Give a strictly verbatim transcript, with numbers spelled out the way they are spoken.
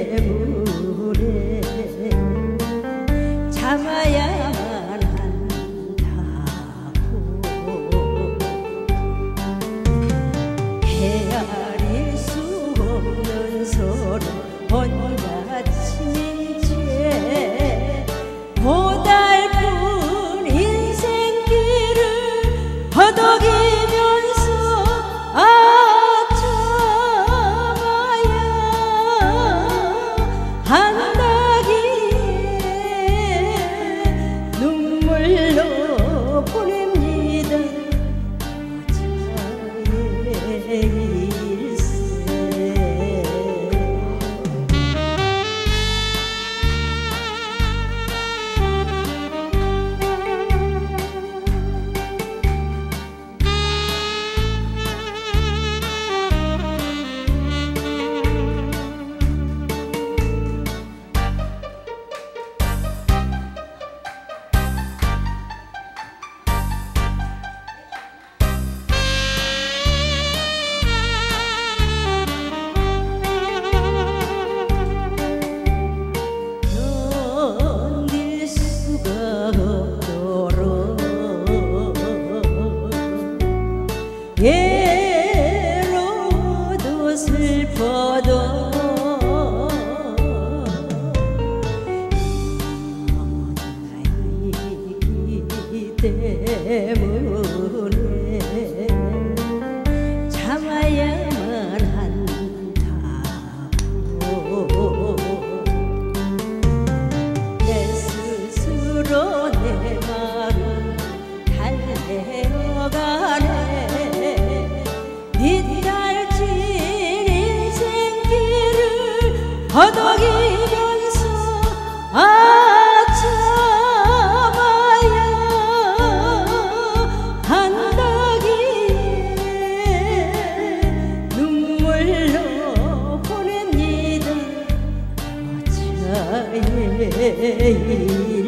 때문에 참아야만 한다고 헤아릴 수 없는 서로 혼자 지닌 채 고달픈 인생길을 허덕이면서 아 참아야 한다기에 눈물로 보냅니다. 여자의 일세 외로워도 슬퍼도 여자이기 때문에 참아야만 한다고 내 스스로 내 마음 달래어가네. 빗날진 인생길을 허덕이면서 아 참아야 한다기에 눈물로 보냅니다. 여자의